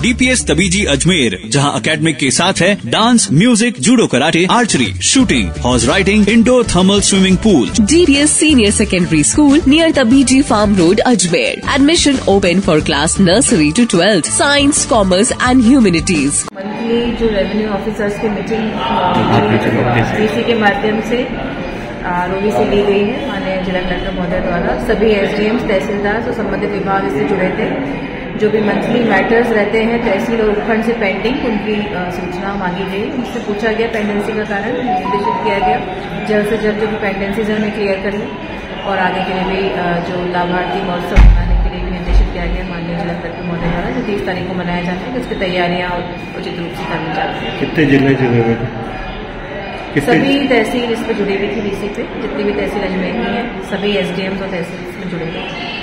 DPS Tabiji Ajmer, जहां academic के साथ है dance, music, judo, karate, archery, shooting, horse riding, indoor thermal swimming pool. DPS Senior Secondary School near Tabiji Farm Road, Ajmer. Admission open for class nursery to 12th. Science, Commerce and Humanities. Monthly जो revenue officers की meeting DC के माध्यम से रोवी से ली गई है माननीय जिला कलेक्टर महोदय द्वारा। सभी एसडीएम्स, तहसीलदार और संबंधित विभाग इससे जुड़े थे। जो भी मंथली मैटर्स रहते हैं तहसील और उपखंड से पेंडिंग, उनकी सूचना मांगी गई। उनसे पूछा गया पेंडेंसी का कारण, निर्देशित किया गया जल्द से जल्द जो भी पेंडेंसीज है उन्हें क्लियर कर लें और आगे के लिए भी जो लाभार्थी महोत्सव मनाने के लिए भी निर्देशित किया गया माननीय जिला कलेक्टर महोदय द्वारा, जो 30 तारीख को मनाया जाता है। उसकी तैयारियां उचित रूप से करनी चाहते हैं। कितने जगह में सभी तहसील इस पर जुड़ी हुई थी। डीसी पे जितनी भी तहसील अजमेर में है सभी एसडीएम्स और तहसील इसमें जुड़े हुए हैं।